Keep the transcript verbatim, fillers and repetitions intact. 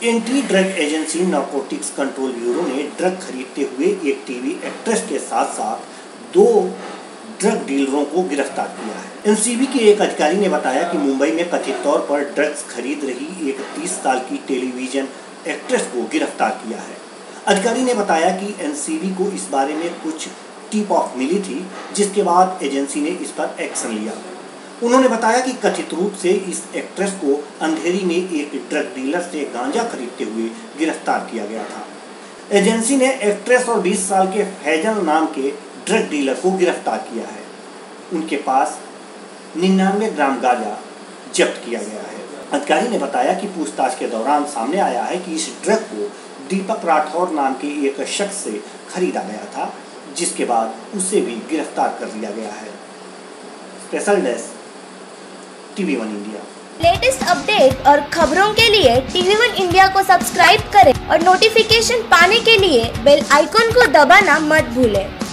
Anti drug agency narcotics control bureau ने drug खरीदते हुए एक टीवी एक्ट्रेस के साथ साथ दो ड्रग डीलरों को गिरफ्तार किया है। एनसीबी के एक अधिकारी ने बताया कि मुंबई में कथित तौर पर ड्रग्स खरीद रही एक तीस साल की टेलीविजन एक्ट्रेस को गिरफ्तार किया है। अधिकारी ने बताया कि एनसीबी को इस बारे में कुछ टिप ऑफ मिली थी, जिसके बाद एजेंसी ने इस पर एक्शन लिया। उन्होंने बताया कि कथित रूप से इस एक्ट्रेस को अंधेरी में एक ड्रग डीलर से गांजा खरीदते हुए गिरफ्तार किया गया था। एजेंसी ने एक्ट्रेस और बीस साल के फैजल नाम के ड्रग डीलर को गिरफ्तार किया है। उनके पास निन्यानवे ग्राम गांजा जब्त किया गया है। अधिकारी ने बताया कि पूछताछ के दौरान सामने आया है कि इस ड्रग को दीपक राठौर नाम के एक शख्स से खरीदा गया था, जिसके बाद उसे भी गिरफ्तार कर लिया गया है। Special desk TV one India. Latest update और खबरों के लिए टीवी वन इंडिया को सब्सक्राइब करें और नोटिफिकेशन पाने के लिए बेल आइकॉन को दबाना मत भूलें।